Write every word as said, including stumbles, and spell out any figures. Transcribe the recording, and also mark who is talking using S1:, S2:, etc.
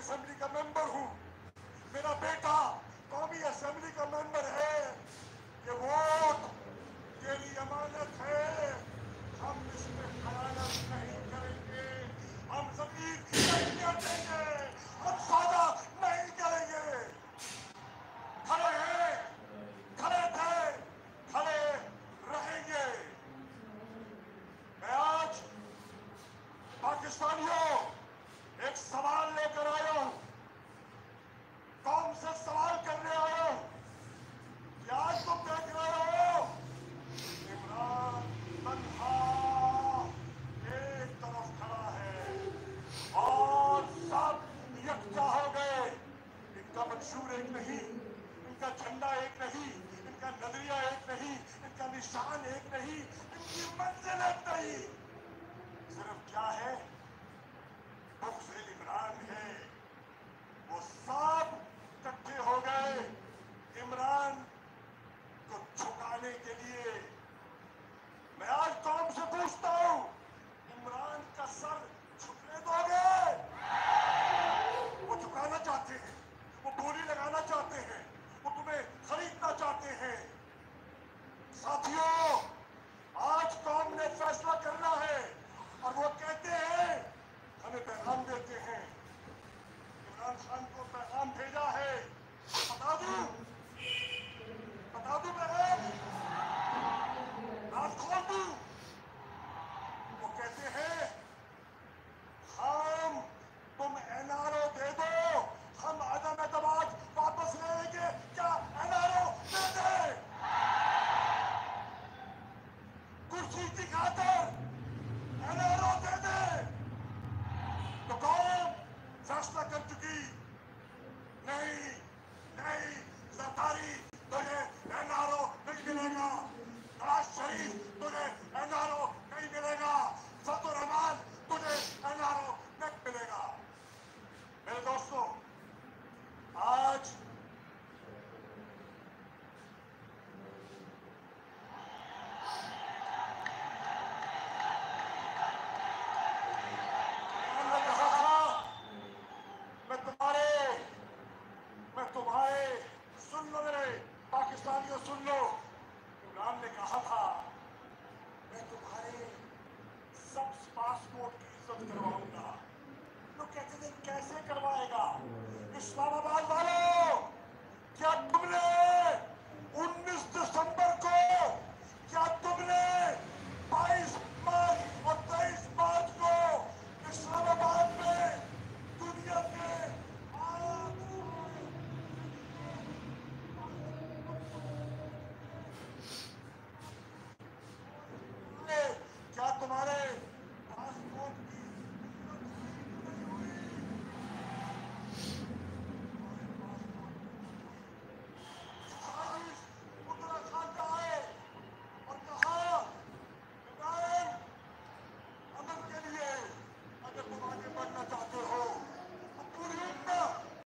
S1: Assembly का member हूँ, मेरा बेटा कौमी असेंबली का मेंबर है। ये वोट तेरी अमानत है, हम इसमें खयानत नहीं करेंगे, हम जमीन नहीं देंगे, हम सौदा नहीं करेंगे। खड़े हैं, खड़े थे, खड़े रहेंगे। मैं आज पाकिस्तानियों एक सवाल लेकर आया हूं, कौम से सवाल करने आया हूं कि आज तुम देख रहे हो इमरान तन्हा एक तरफ खड़ा है और सब यकजा हो गए। इनका मंशूर एक नहीं, इनका झंडा एक नहीं, इनका नजरिया एक नहीं, इनका निशान एक नहीं, इनकी मंजिल एक नहीं। सिर्फ क्या है, बुग़्ज़ इमरान है। वो सब इकट्ठे हो गए इमरान को झुकाने के लिए। मैं आज कौम से पूछता हूं, इमरान का सर झुकने दोगे? वो झुकाना चाहते हैं, वो बोली लगाना चाहते हैं, वो तुम्हें खरीदना चाहते हैं। साथियों, आज कौम ने फैसला करना है और वो कहते हैं, हमें पैगाम देते हैं, इमरान खान को पैगाम भेजा है। बता दूं, बता दूं पैगाम, रात खोल दूं। वो कहते हैं, हम तुम एनआरओ दे दो, हम अदम एतमाद वापस लेंगे। क्या एनआरओ दे दे? कुर्सी की खातिर एनआरओ दे दे। तो कौन फैसला कर चुकी? नहीं नहीं, ज़फ़ारी तुझे एनआरओ नहीं मिलेगा, नवाज शरीफ तुझे एनआरओ नहीं मिलेगा, फतुर रहमान तुझे एनआरओ नहीं मिलेगा। मेरे दोस्तों,